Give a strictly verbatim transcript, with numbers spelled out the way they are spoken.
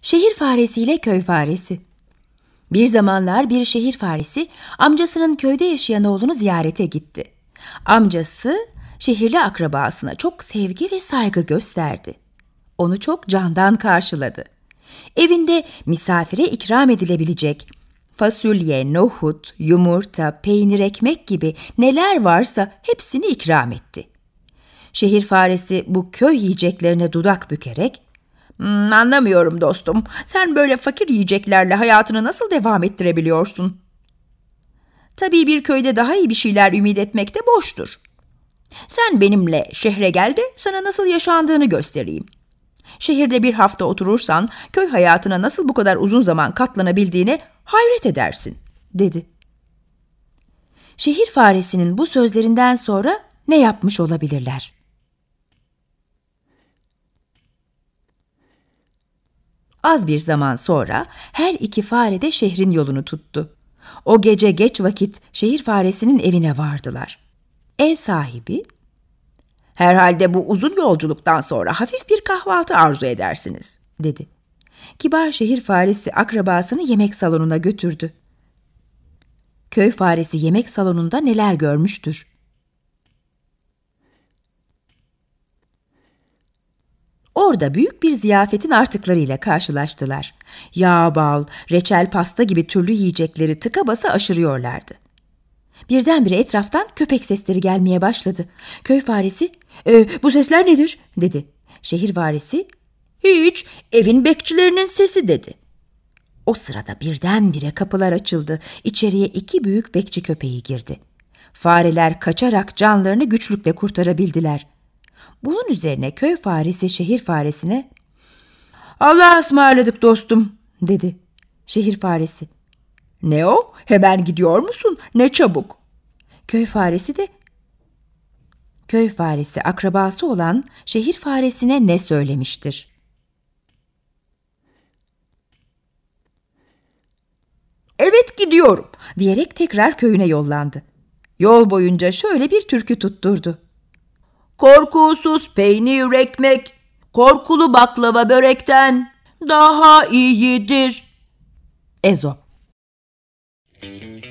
Şehir faresi ile köy faresi. Bir zamanlar bir şehir faresi amcasının köyde yaşayan oğlunu ziyarete gitti. Amcası şehirli akrabasına çok sevgi ve saygı gösterdi. Onu çok candan karşıladı. Evinde misafire ikram edilebilecek fasulye, nohut, yumurta, peynir, ekmek gibi neler varsa hepsini ikram etti. Şehir faresi bu köy yiyeceklerine dudak bükerek, Hmm, anlamıyorum dostum. Sen böyle fakir yiyeceklerle hayatını nasıl devam ettirebiliyorsun? Tabii bir köyde daha iyi bir şeyler ümit etmek de boştur. Sen benimle şehre gel de sana nasıl yaşandığını göstereyim. Şehirde bir hafta oturursan köy hayatına nasıl bu kadar uzun zaman katlanabildiğine hayret edersin, dedi. Şehir faresinin bu sözlerinden sonra ne yapmış olabilirler? Az bir zaman sonra her iki fare de şehrin yolunu tuttu. O gece geç vakit şehir faresinin evine vardılar. Ev sahibi, "Herhalde bu uzun yolculuktan sonra hafif bir kahvaltı arzu edersiniz," dedi. Kibar şehir faresi akrabasını yemek salonuna götürdü. Köy faresi yemek salonunda neler görmüştür? Orada büyük bir ziyafetin artıklarıyla karşılaştılar. Yağ, bal, reçel, pasta gibi türlü yiyecekleri tıka basa aşırıyorlardı. Birdenbire etraftan köpek sesleri gelmeye başladı. Köy faresi, e, "Bu sesler nedir?" dedi. Şehir faresi, "Hiç, evin bekçilerinin sesi," dedi. O sırada birdenbire kapılar açıldı. İçeriye iki büyük bekçi köpeği girdi. Fareler kaçarak canlarını güçlükle kurtarabildiler. Bunun üzerine köy faresi şehir faresine, "Allah'a ısmarladık dostum," dedi. Şehir faresi, "Ne o? Hemen gidiyor musun? Ne çabuk." Köy faresi de, köy faresi akrabası olan şehir faresine ne söylemiştir? "Evet, gidiyorum," diyerek tekrar köyüne yollandı. Yol boyunca şöyle bir türkü tutturdu. "Korkusuz peynir ekmek, korkulu baklava börekten daha iyidir." Ezop.